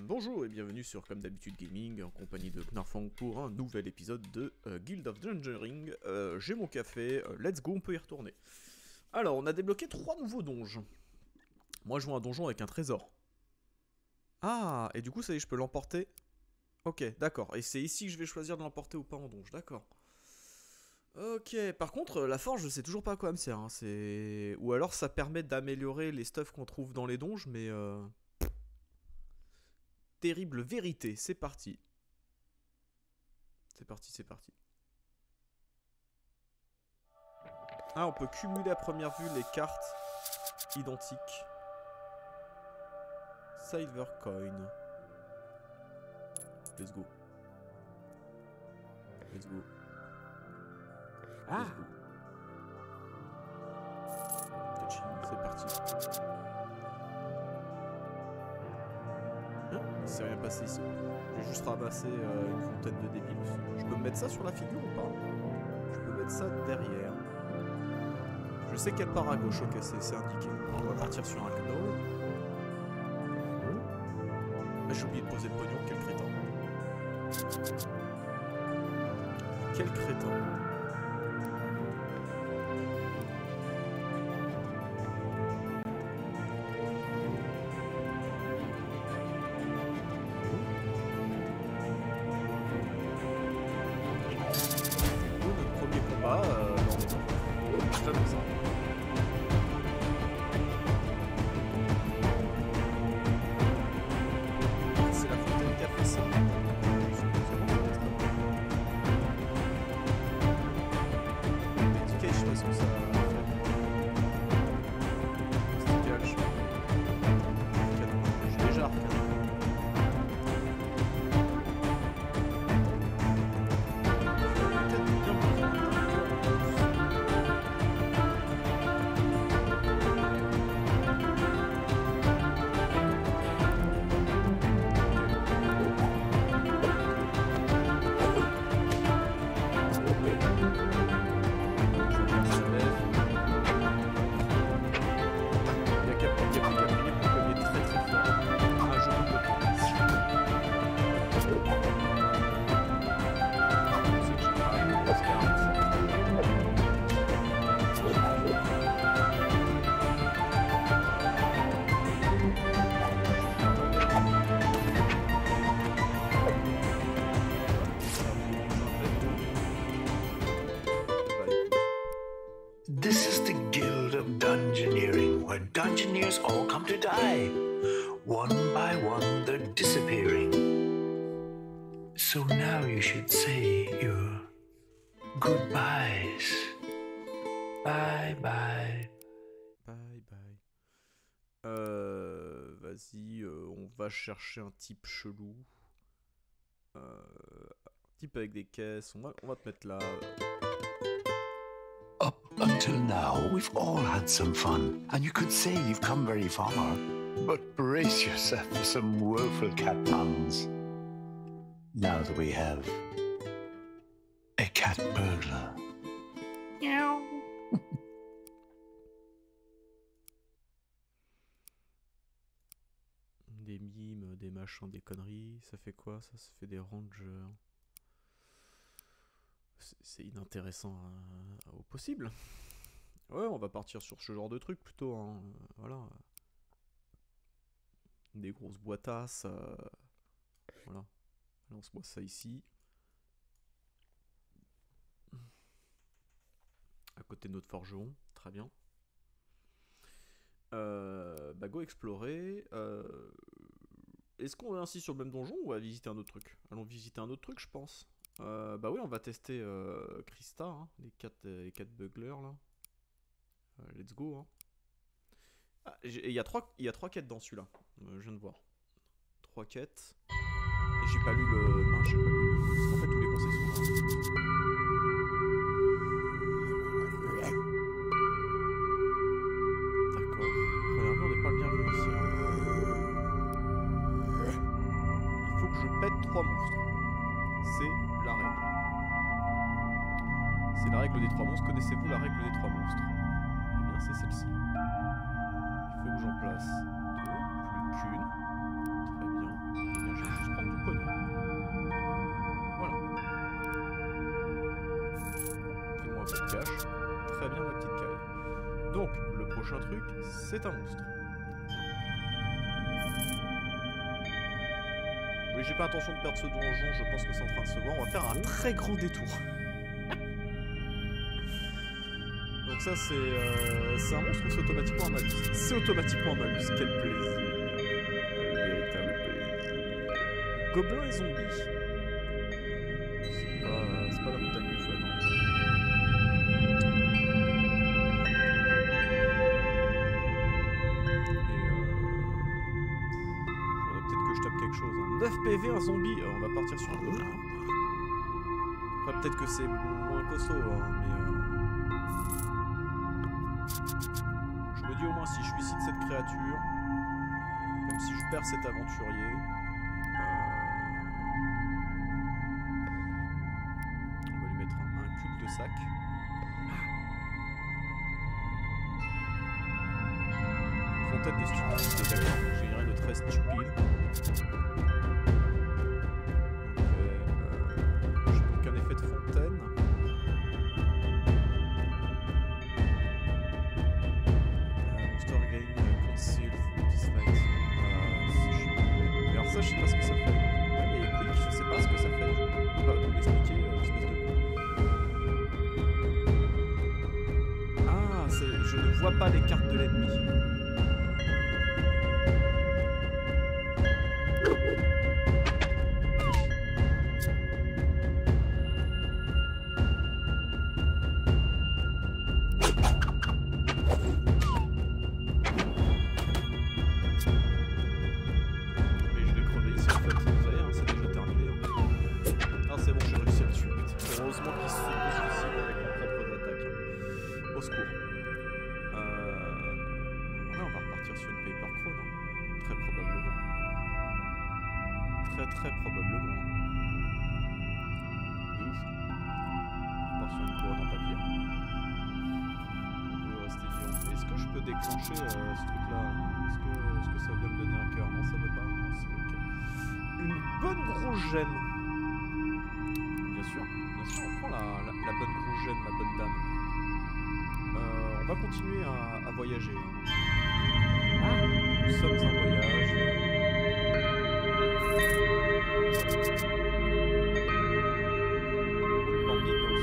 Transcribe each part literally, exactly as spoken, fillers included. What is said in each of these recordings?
bonjour et bienvenue sur Comme d'habitude Gaming en compagnie de Knarfang pour un nouvel épisode de euh, Guild of Dungeoning. Euh, J'ai mon café, euh, let's go, on peut y retourner. Alors, on a débloqué trois nouveaux donjons. Moi, je vois un donjon avec un trésor. Ah, et du coup, ça y est, je peux l'emporter. Ok, d'accord. Et c'est ici que je vais choisir de l'emporter ou pas en donjon, d'accord. Ok, par contre, la forge, je sais toujours pas à quoi elle me sert. Hein. C'est... Ou alors, ça permet d'améliorer les stuffs qu'on trouve dans les donjons, mais... Euh... Terrible vérité, c'est parti. C'est parti, c'est parti. Ah, on peut cumuler à première vue les cartes identiques. Silver coin. Let's go. Let's go. Ah. Let's go. Touchy, c'est parti. Hein, il s'est rien passé ici. J'ai juste ramassé euh, une fontaine de débiles. Je peux me mettre ça sur la figure ou pas? Je peux mettre ça derrière. Je sais qu'elle part à gauche, ok, c'est indiqué. On va partir sur un gnoll. Ah, j'ai oublié de poser le pognon, quel crétin. Quel crétin. Dungeoneers all come to die. One by one they're disappearing. So now you should say your goodbyes. Bye bye. Bye bye. Euh... Vas-y, euh, on va chercher un type chelou. Euh... Un type avec des caisses. On va, on va te mettre là. Up until now, we've all had some fun, and you could say you've come very far. But brace yourself for some woeful cat puns. Now that we have a cat burglar. Meow. Des mimes, des machins, des conneries. Ça fait quoi? Ça, ça fait des rangers. C'est inintéressant à, à, au possible. Ouais, on va partir sur ce genre de truc plutôt. Hein. Voilà. Des grosses boitasses. Euh... Voilà. Lance-moi ça ici. À côté de notre forgeron. Très bien. Euh, bah, go explorer. Euh... Est-ce qu'on est ainsi sur le même donjon ou on va visiter un autre truc? Allons visiter un autre truc, je pense. Euh, bah oui, on va tester euh, Krista, hein, les quatre les quatre bugglers là. Euh, let's go. Hein. Ah, il y a trois il y a trois quêtes dans celui-là. Euh, je viens de voir. Trois quêtes. Et j'ai pas lu le. Non, j'ai pas lu le. Parce qu'en fait tous les conseils sont là. D'accord. Première vue, on n'est pas le bienvenu ici. Hein. Il faut que je pète trois monstres. C'est la règle. C'est la règle des trois monstres. Connaissez-vous la règle des trois monstres? Eh bien, c'est celle-ci. Il faut que j'en place deux, plus qu'une. Très bien. te caches. Très bien, ma petite caille. Donc, le prochain truc, c'est un monstre. Oui, j'ai pas intention de perdre ce donjon, je pense que c'est en train de se voir. On va faire un très grand détour. Donc ça, c'est euh, un monstre ou c'est automatiquement un malus? C'est automatiquement un malus, quel plaisir. Quel véritable plaisir. Gobelins et zombies. C'est pas, pas la montagne du fun. Hein. neuf P V, un zombie. Alors, on va partir sur un gobelin. Après, peut-être que c'est moins costaud, hein, mais... Euh... Je me dis au moins, si je suicide cette créature, même si je perds cet aventurier... Euh... On va lui mettre un, un cube de sac. Une fontaine de stupidité, d'accord. J'ai rien de très stupide. Pas les cartes de l'ennemi. Mais je vais crever ici en fait, vous savez, hein, c'est déjà terminé. Ah c'est bon, j'ai réussi à le tuer. Heureusement qu'il se suicide avec mes propres attaques. Hein. Au secours. Sur une paper crown, hein. Très probablement. Très très probablement. De ouf. On repart sur une couronne en papier. On peut rester vivant. Est-ce que je peux déclencher euh, ce truc-là? Est-ce que, est -ce que ça vient me donner un cœur? Non, ça veut pas. Non, c'est ok. Une bonne grosse gemme. Bien sûr. Bien sûr, on prend la, la, la bonne grosse gemme, ma bonne dame. Euh, on va continuer à, à voyager. Hein. Ah, nous sommes en voyage. Banditos.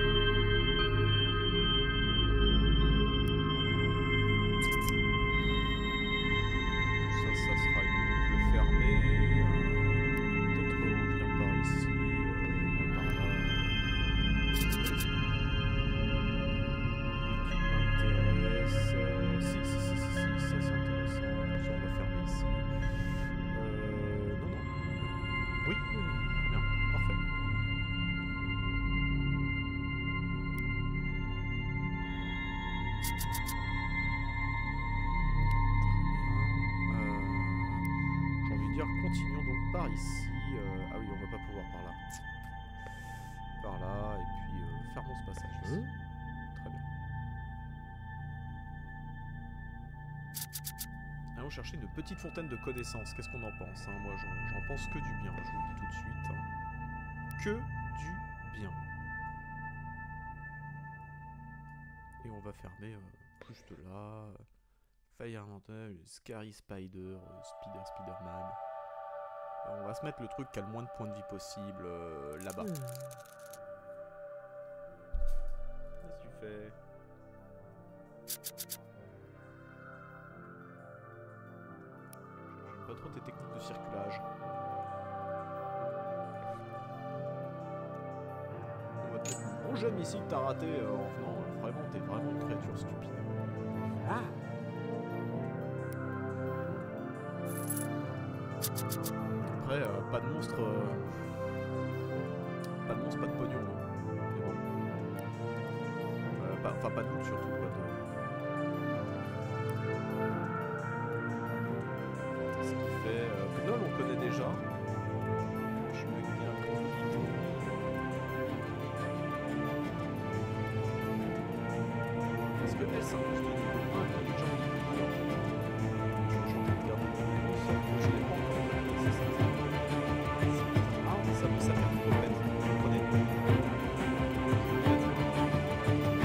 Ça, ça sera une boucle fermée. Peut-être revenir par ici, euh, par là. Qui m'intéresse. Si, si, si, si, si, ça c'est intéressant. On va fermer ici. Euh, non, non. Oui, très bien, parfait. Euh, J'ai envie de dire, continuons donc par ici. Euh, ah oui, on va pas pouvoir par là. Par là, et puis euh, fermons ce passage ici. Mmh. Très bien. Allons chercher une petite fontaine de connaissances. Qu'est-ce qu'on en pense, hein? Moi, j'en pense que du bien, je vous le dis tout de suite. Hein. Que du bien. Et on va fermer euh, juste là. Fire Mountain, Scary Spider, euh, Spider Spider-Man. Euh, on va se mettre le truc qui a le moins de points de vie possible euh, là-bas. Mmh. Qu'est-ce que tu fais? J'aime pas trop tes techniques de circulage. On va te mettre une grosse gemme ici que t'as raté euh, en venant. Vraiment, t'es vraiment une créature stupide. Ah! Après, euh, pas de monstre. Euh... Pas de monstre, pas de pognon. Mais bon. Euh, pas, enfin, pas de loot surtout. Pas de... Ce qui fait. Euh, Gnoll, on connaît déjà. Je me dis un peu vite. Parce que elle, c'est un monstre de niveau un, il y a déjà en niveau deux. Je suis en train de regarder le monstre. Je l'ai pas encore compris, c'est ça. Ah, ça peut servir de bête. Prenez.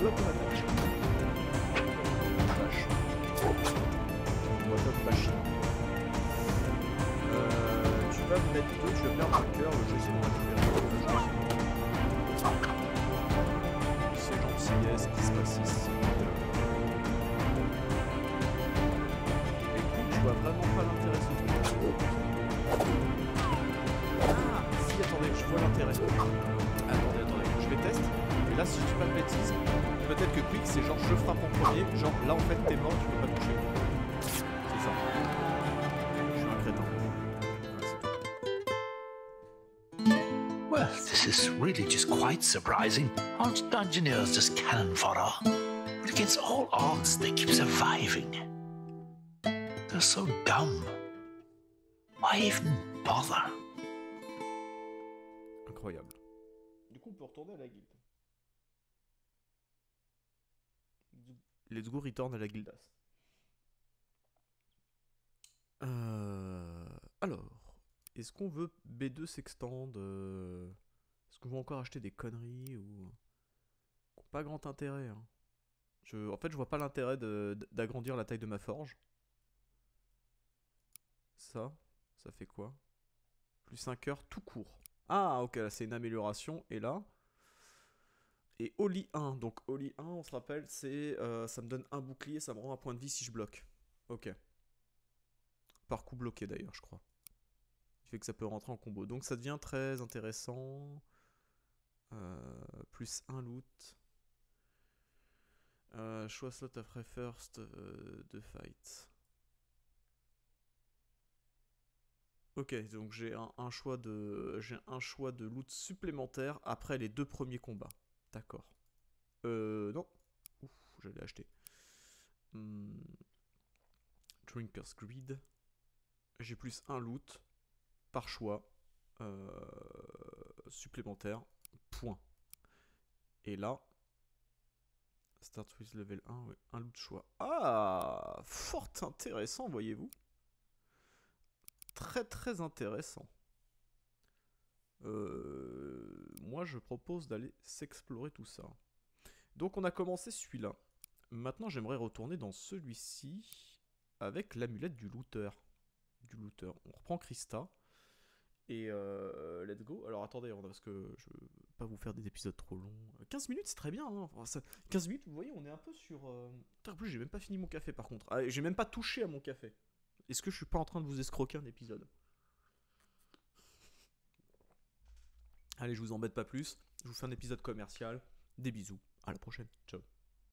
toi ton attaque. Flash. Weapon machine. Euh, tu vas me mettre deux, tu vas perdre un cœur, je vais essayer de récupérer. C'est gentil, qu'est-ce qui se passe ici? Écoute, je vois vraiment pas l'intérêt de ce truc. Ah, si, attendez, je vois l'intérêt. Attendez, attendez, je vais tester. Et là, si je dis pas de bêtises, peut-être que Quick, c'est genre je frappe en premier, genre là en fait t'es mort, tu peux pas toucher. C'est ça. Je suis un crétin. Well, this is really just quite surprising. Aren't dungeoneers just cannon fodder? But against all odds, they keep surviving. They're so dumb. Why even bother? Incroyable. Du coup, on peut retourner à la guilde. Let's go return à la guildasse. Euh... Alors, est-ce qu'on veut B deux s'extend euh... Est-ce qu'on veut encore acheter des conneries ou... Pas grand intérêt. Hein. Je... En fait, je vois pas l'intérêt de... d'agrandir la taille de ma forge. Ça, ça fait quoi? Plus cinq heures tout court. Ah, ok, là c'est une amélioration. Et là... Et Oli un, donc Oli un, on se rappelle, c'est euh, ça me donne un bouclier, ça me rend un point de vie si je bloque. Ok. Par coup bloqué d'ailleurs, je crois. Il fait que ça peut rentrer en combo. Donc ça devient très intéressant. Euh, plus un loot. Euh, choix slot après first euh, de fight. Ok, donc j'ai un, un choix de j'ai un choix de loot supplémentaire après les deux premiers combats. D'accord. Euh, non. Ouf, j'allais acheter. Hmm. Drinker's Greed. J'ai plus un loot par choix euh, supplémentaire. Point. Et là, Start with level un, ouais, un loot choix. Ah, fort intéressant, voyez-vous. Très très intéressant. Euh, moi, je propose d'aller s'explorer tout ça. Donc, on a commencé celui-là. Maintenant, j'aimerais retourner dans celui-ci avec l'amulette du looter. Du looter. On reprend Christa. Et euh, let's go. Alors, attendez, parce que je veux pas vous faire des épisodes trop longs. quinze minutes, c'est très bien. Hein. Enfin, ça... quinze minutes, vous voyez, on est un peu sur... Euh... En plus, j'ai même pas fini mon café, par contre. Ah, j'ai même pas touché à mon café. Est-ce que je suis pas en train de vous escroquer un épisode? Allez, je vous embête pas plus. Je vous fais un épisode commercial. Des bisous. À la prochaine. Ciao.